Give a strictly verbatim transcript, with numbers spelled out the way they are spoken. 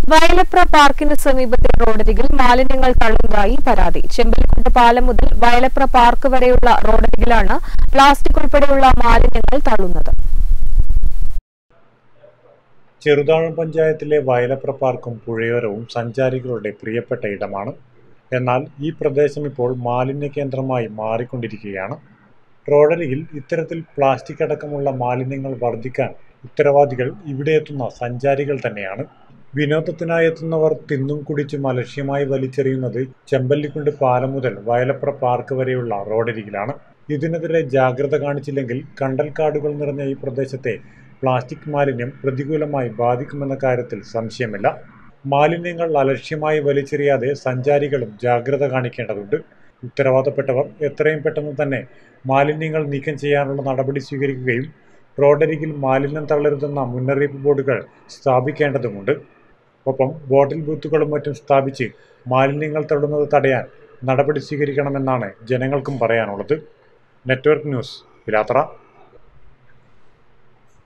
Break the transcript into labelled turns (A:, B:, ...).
A: വയലപ്ര പാർക്കിന് സമീപത്തെ റോഡരികിൽ മാലിന്യങ്ങൾ തള്ളുന്നതായി പരാതി. ചെമ്പലിക്കുണ്ട് പാലം മുതൽ വയലപ്ര പാർക്ക് വരെയുള്ള റോഡരികിലാണ് പ്ലാസ്റ്റിക് ഉൾപ്പെടെയുള്ള മാലിന്യങ്ങൾ തള്ളുന്നത്.
B: ചെറുതാഴം പഞ്ചായത്തിലെ വയലപ്ര പാർക്കും പുഴയോരവും സഞ്ചാരികളുടെ പ്രിയപ്പെട്ട ഇടമാണ്. എന്നാൽ ഈ പ്രദേശം ഇപ്പോൾ മാലിന്യ കേന്ദ്രമായി മാറിക്കൊണ്ടിരിക്കുകയാണ്. റോഡരികിൽ ഇത്തരത്തിൽ പ്ലാസ്റ്റിക് അടക്കമുള്ള മാലിന്യങ്ങൾ വർദ്ധിക്കാൻ ഉത്തരവാദികൾ ഇവിടെ എത്തുന്ന സഞ്ചാരികൾ തന്നെയാണ്. വിനോദത്തിനായി എത്തുന്നവർ തിന്നും കുടിച്ചും അലക്ഷ്യമായി വലിച്ചെറിയുന്നത് ചെമ്പല്ലിക്കുണ്ട് പാലം മുതൽ വയലപ്ര പാർക്ക് വരെയുള്ള റോഡരികിലാണ്. ഇതിനെതിരെ ജാഗ്രത കാണിച്ചില്ലെങ്കിൽ കണ്ടൽക്കാടുകൾ നിറഞ്ഞ ഈ പ്രദേശത്തെ പ്ലാസ്റ്റിക് മാലിന്യം പ്രതികൂലമായി ബാധിക്കുമെന്ന കാര്യത്തിൽ സംശയമില്ല. മാലിന്യങ്ങൾ അലക്ഷ്യമായി വലിച്ചെറിയാതെ സഞ്ചാരികളും ജാഗ്രത കാണിക്കേണ്ടതുണ്ട്. ഉത്തരവാദപ്പെട്ടവർ എത്രയും പെട്ടെന്ന് തന്നെ മാലിന്യങ്ങൾ നീക്കം ചെയ്യാനുള്ള നടപടി സ്വീകരിക്കുകയും റോഡരികിൽ മാലിന്യം തള്ളരുതെന്ന മുന്നറിയിപ്പ് ബോർഡുകൾ സ്ഥാപിക്കേണ്ടതുമുണ്ട്. ഒപ്പം ബോട്ടിൽ ബൂത്തുകളും മറ്റും സ്ഥാപിച്ച് മാലിന്യങ്ങൾ തള്ളുന്നത് തടയാൻ നടപടി സ്വീകരിക്കണമെന്നാണ് ജനങ്ങൾക്കും പറയാനുള്ളത്. Network news, Pilathara.